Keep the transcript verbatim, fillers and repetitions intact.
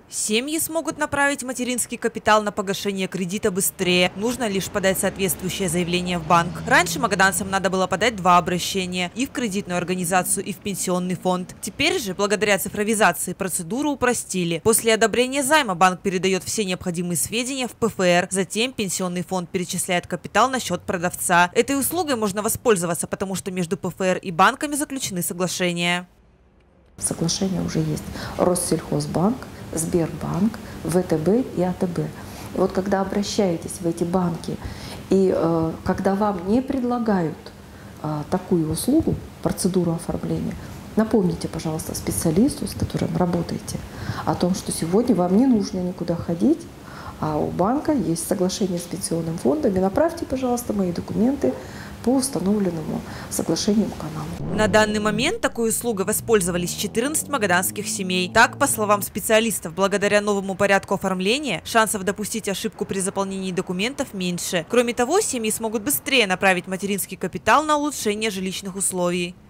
Семьи смогут направить материнский капитал на погашение кредита быстрее. Нужно лишь подать соответствующее заявление в банк. Раньше магаданцам надо было подать два обращения – и в кредитную организацию, и в пенсионный фонд. Теперь же, благодаря цифровизации, процедуру упростили. После одобрения займа банк передает все необходимые сведения в ПФР. Затем пенсионный фонд перечисляет капитал на счет продавца. Этой услугой можно воспользоваться, потому что между ПФР и банками заключены соглашения. Соглашения уже есть. Россельхозбанк, Сбербанк, ВТБ и АТБ. И вот когда обращаетесь в эти банки, и э, когда вам не предлагают э, такую услугу, процедуру оформления, напомните, пожалуйста, специалисту, с которым работаете, о том, что сегодня вам не нужно никуда ходить, а у банка есть соглашение с пенсионным фондом, и направьте, пожалуйста, мои документы по установленному соглашению каналу. На данный момент такой услугой воспользовались четырнадцать магаданских семей. Так, по словам специалистов, благодаря новому порядку оформления, шансов допустить ошибку при заполнении документов меньше. Кроме того, семьи смогут быстрее направить материнский капитал на улучшение жилищных условий.